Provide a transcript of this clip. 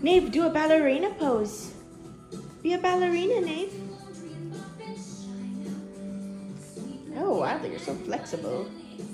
Nave, do a ballerina pose. Be a ballerina, Nave. Oh, Adley, you're so flexible.